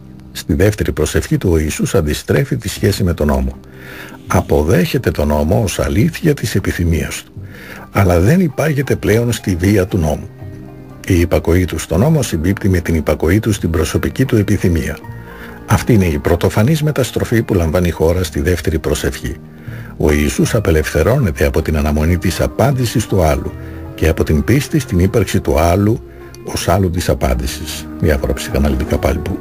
Στη δεύτερη προσευχή του ο Ιησούς αντιστρέφει τη σχέση με τον νόμο. Αποδέχεται τον νόμο ως αλήθεια της επιθυμίας του, αλλά δεν υπάγεται πλέον στη βία του νόμου. Η υπακοή του στον νόμο συμπίπτει με την υπακοή του στην προσωπική του επιθυμία. Αυτή είναι η πρωτοφανής μεταστροφή που λαμβάνει η χώρα στη δεύτερη προσευχή. Ο Ιησούς απελευθερώνεται από την αναμονή της απάντησης του άλλου και από την πίστη στην ύπαρξη του άλλου ως άλλου της απάντησης. Διάφορα ψυχαναλυτικά πάλι που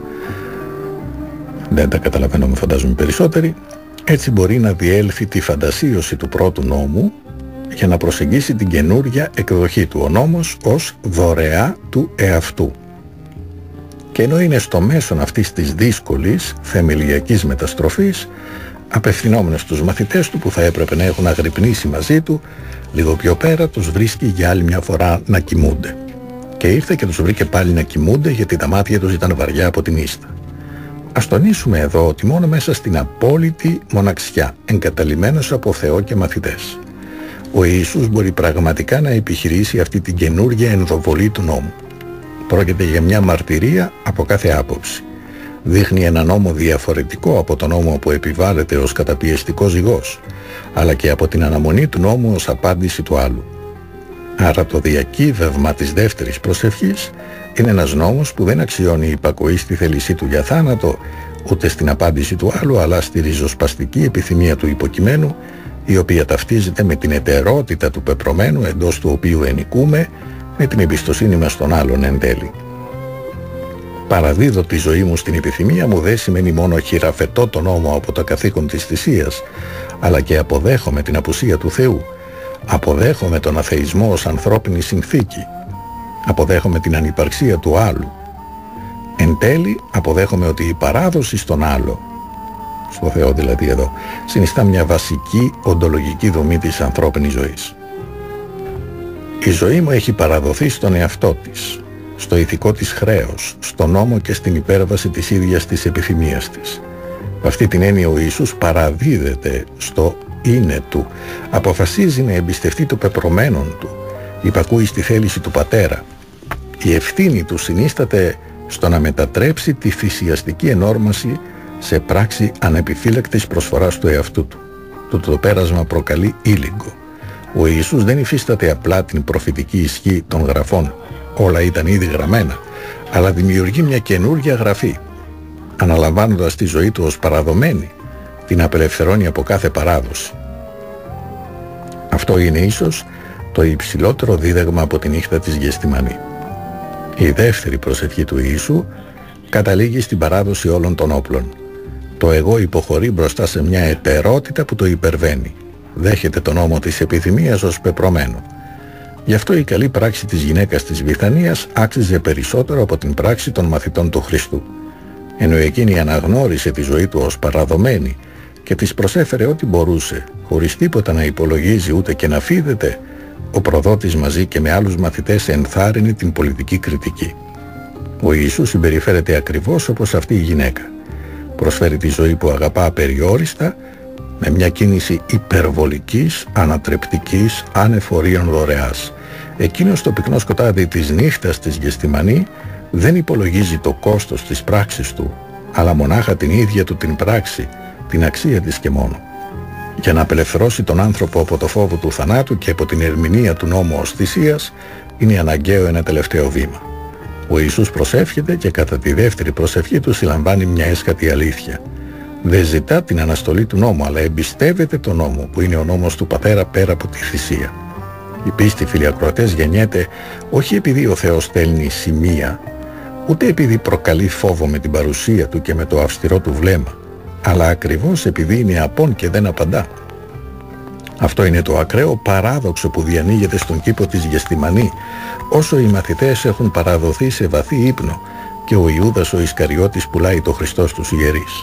δεν τα καταλαβαίνω, με φαντάζομαι περισσότεροι. Έτσι μπορεί να διέλθει τη φαντασίωση του πρώτου νόμου για να προσεγγίσει την καινούρια εκδοχή του, ο νόμος ως δωρεά του εαυτού. Και ενώ είναι στο μέσον αυτής της δύσκολης θεμελιακής μεταστροφής, απευθυνόμενος στους μαθητές του που θα έπρεπε να έχουν αγρυπνήσει μαζί του, λίγο πιο πέρα τους βρίσκει για άλλη μια φορά να κοιμούνται. Και ήρθε και τους βρήκε πάλι να κοιμούνται, γιατί τα μάτια τους ήταν βαριά από την ίστα. Ας τονίσουμε εδώ ότι μόνο μέσα στην απόλυτη μοναξιά, εγκαταλειμμένος από Θεό και μαθητές, ο Ιησούς μπορεί πραγματικά να επιχειρήσει αυτή την καινούργια ενδοβολή του νόμου. Πρόκειται για μια μαρτυρία από κάθε άποψη. Δείχνει ένα νόμο διαφορετικό από τον νόμο που επιβάλλεται ως καταπιεστικό ζυγός, αλλά και από την αναμονή του νόμου ως απάντηση του άλλου. Άρα το διακύβευμα της δεύτερης προσευχής είναι ένας νόμος που δεν αξιώνει υπακοή στη θέλησή του για θάνατο, ούτε στην απάντηση του άλλου, αλλά στη ριζοσπαστική επιθυμία του υποκειμένου, η οποία ταυτίζεται με την εταιρότητα του πεπρωμένου, εντός του οποίου ενοικούμε, με την εμπιστοσύνη μας στον άλλον εν τέλει. Παραδίδω τη ζωή μου στην επιθυμία μου δεν σημαίνει μόνο χειραφετώ τον νόμο από το καθήκον της θυσίας, αλλά και αποδέχομαι την απουσία του Θεού. Αποδέχομαι τον αθεϊσμό ως ανθρώπινη συνθήκη. Αποδέχομαι την ανυπαρξία του άλλου. Εν τέλει, αποδέχομαι ότι η παράδοση στον άλλο, στο Θεό δηλαδή εδώ, συνιστά μια βασική οντολογική δομή της ανθρώπινης ζωής. Η ζωή μου έχει παραδοθεί στον εαυτό της, στο ηθικό της χρέος, στον νόμο και στην υπέρβαση της ίδιας της επιθυμίας της. Με αυτή την έννοια ο Ιησούς παραδίδεται στο είναι του, αποφασίζει να εμπιστευτεί το πεπρωμένον του, υπακούει στη θέληση του Πατέρα. Η ευθύνη του συνίσταται στο να μετατρέψει τη θυσιαστική ενόρμαση σε πράξη ανεπιφύλακτης προσφοράς του εαυτού του. Το πέρασμα προκαλεί ήλιγκο. Ο Ιησούς δεν υφίσταται απλά την προφητική ισχύ των γραφών, όλα ήταν ήδη γραμμένα, αλλά δημιουργεί μια καινούργια γραφή. Αναλαμβάνοντας τη ζωή του ως παραδομένη, την απελευθερώνει από κάθε παράδοση. Αυτό είναι ίσως το υψηλότερο δίδαγμα από τη νύχτα της Γεστημανή. Η δεύτερη προσευχή του Ιησού καταλήγει στην παράδοση όλων των όπλων. Το εγώ υποχωρεί μπροστά σε μια εταιρότητα που το υπερβαίνει. Δέχεται τον νόμο της επιθυμίας ως πεπρωμένο. Γι' αυτό η καλή πράξη της γυναίκας της Βηθανίας άξιζε περισσότερο από την πράξη των μαθητών του Χριστού. Ενώ εκείνη αναγνώρισε τη ζωή του ως παραδομένη και της προσέφερε ό,τι μπορούσε, χωρίς τίποτα να υπολογίζει ούτε και να φίδεται, ο προδότης μαζί και με άλλους μαθητές ενθάρρυνε την πολιτική κριτική. Ο Ιησούς συμπεριφέρεται ακριβώς όπως αυτή η γυναίκα. Προσφέρει τη ζωή που αγαπά απεριόριστα, με μια κίνηση υπερβολικής, ανατρεπτικής, ανεφορίων δωρεάς. Εκείνος το πυκνό σκοτάδι της νύχτας της Γεστημανή δεν υπολογίζει το κόστος της πράξης του, αλλά μονάχα την ίδια του την πράξη, την αξία της και μόνο. Για να απελευθερώσει τον άνθρωπο από το φόβο του θανάτου και από την ερμηνεία του νόμου ως θυσίας, είναι αναγκαίο ένα τελευταίο βήμα. Ο Ιησούς προσεύχεται και κατά τη δεύτερη προσευχή του συλλαμβάνει μια έσχατη αλήθεια. Δεν ζητά την αναστολή του νόμου, αλλά εμπιστεύεται τον νόμο, που είναι ο νόμος του Πατέρα πέρα από τη θυσία. Η πίστη, φίλοι ακροατές, γεννιέται όχι επειδή ο Θεός στέλνει σημεία, ούτε επειδή προκαλεί φόβο με την παρουσία του και με το αυστηρό του βλέμμα, αλλά ακριβώς επειδή είναι απόν και δεν απαντά. Αυτό είναι το ακραίο παράδοξο που διανοίγεται στον κήπο της Γεστημανή, όσο οι μαθητές έχουν παραδοθεί σε βαθύ ύπνο και ο Ιούδας ο Ισκαριώτης πουλάει το Χριστό στους ιερείς.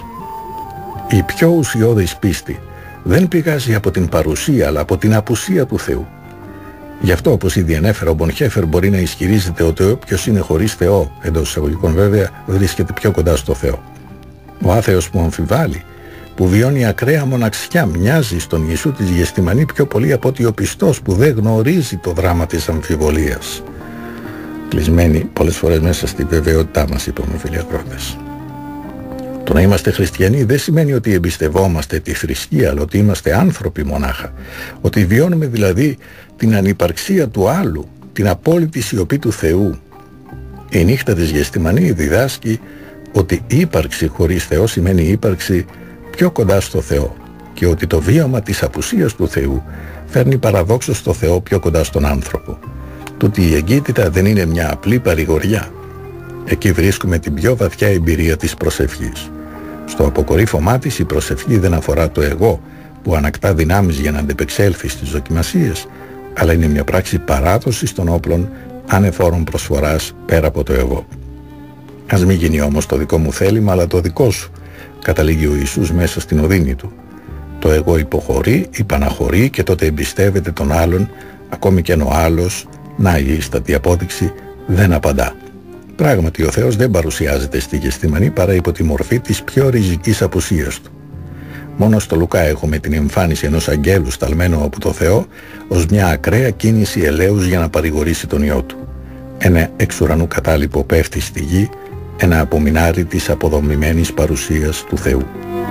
Η πιο ουσιώδης πίστη δεν πηγάζει από την παρουσία, αλλά από την απουσία του Θεού. Γι' αυτό, όπως ήδη ανέφερα, ο Μπονχέφερ μπορεί να ισχυρίζεται ότι όποιος είναι χωρίς Θεό, εντός εισαγωγικών βέβαια, βρίσκεται πιο κοντά στο Θεό. Ο άθεος που αμφιβάλλει, που βιώνει ακραία μοναξιά, μοιάζει στον Ιησού της Γεστημανή πιο πολύ από ότι ο πιστός που δεν γνωρίζει το δράμα της αμφιβολίας. Κλεισμένοι πολλές φορές μέσα στη βεβαιότητά μας, είπαμε, φίλοι ακρότες. Το να είμαστε χριστιανοί δεν σημαίνει ότι εμπιστευόμαστε τη θρησκεία, αλλά ότι είμαστε άνθρωποι μονάχα. Ότι βιώνουμε δηλαδή την ανυπαρξία του άλλου, την απόλυτη σιωπή του Θεού. Η νύχτα της Γεστημανή διδάσκει ότι η ύπαρξη χωρίς Θεό σημαίνει ύπαρξη πιο κοντά στο Θεό και ότι το βίωμα της απουσίας του Θεού φέρνει παραδόξως το Θεό πιο κοντά στον άνθρωπο. Τούτη η εγκύτητα δεν είναι μια απλή παρηγοριά. Εκεί βρίσκουμε την πιο βαθιά εμπειρία της προσευχής. Στο αποκορύφωμά της η προσευχή δεν αφορά το εγώ που ανακτά δυνάμεις για να αντεπεξέλθει στις δοκιμασίες, αλλά είναι μια πράξη παράδοσης των όπλων ανεφόρων προσφοράς πέρα από το εγώ. Ας μην γίνει όμως το δικό μου θέλημα, αλλά το δικό σου, καταλήγει ο Ιησούς μέσα στην οδύνη του. Το εγώ υποχωρεί, υπαναχωρεί και τότε εμπιστεύεται τον άλλον, ακόμη και αν ο άλλος, να η ίστατη απόδειξη, δεν απαντά. Πράγματι ο Θεός δεν παρουσιάζεται στη Γεστημανή παρά υπό τη μορφή της πιο ριζικής απουσίας του. Μόνο στο Λουκά έχουμε την εμφάνιση ενός αγγέλου σταλμένου από το Θεό ως μια ακραία κίνηση ελέους για να παρηγορήσει τον Υιό του. Ένα εξ ουρανού κατάλοιπο πέφτει στη γη, ένα απομεινάρι της αποδομημένης παρουσίας του Θεού.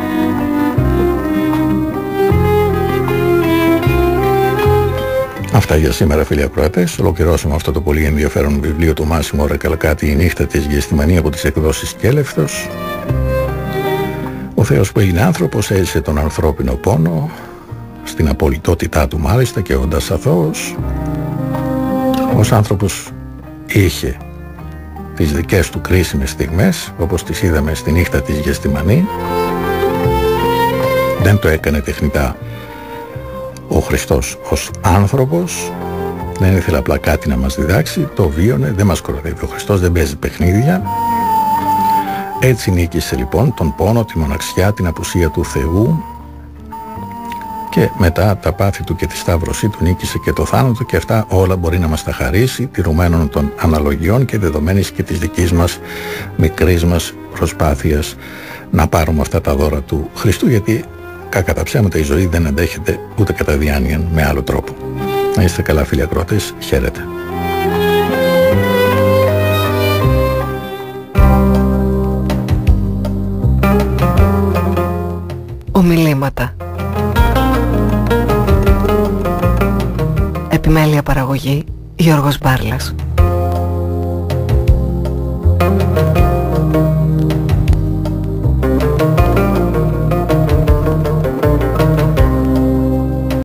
Αυτά για σήμερα, φίλοι ακροατές. Ολοκληρώσαμε αυτό το πολύ ενδιαφέρον βιβλίο του Μάσιμο Ρεκαλκάτη, «Η νύχτα της Γεστημανή» από τις εκδόσεις Κέλευθος. Ο Θεός που έγινε άνθρωπος έζησε τον ανθρώπινο πόνο, στην απολυτότητά του μάλιστα και όντας αθώος. Ως άνθρωπος είχε τις δικές του κρίσιμες στιγμές, όπως τις είδαμε στη νύχτα της Γεστημανή. Δεν το έκανε τεχνητά ο Χριστός ως άνθρωπος, δεν ήθελε απλά κάτι να μας διδάξει, το βίωνε, δεν μας κοροϊδεύει. Ο Χριστός δεν παίζει παιχνίδια. Έτσι νίκησε λοιπόν τον πόνο, τη μοναξιά, την απουσία του Θεού και μετά από τα πάθη του και τη σταύρωσή του νίκησε και το θάνατο, και αυτά όλα μπορεί να μας τα χαρίσει τηρουμένων των αναλογιών και δεδομένης και της δικής μας μικρής μας προσπάθειας να πάρουμε αυτά τα δώρα του Χριστού, γιατί κακά τα ψέματα η ζωή δεν αντέχεται ούτε κατά διάνοια με άλλο τρόπο. Να είστε καλά, φίλοι ακροατές, χαίρετε. Ομιλήματα. Επιμέλεια παραγωγή Γιώργος Μπάρλας.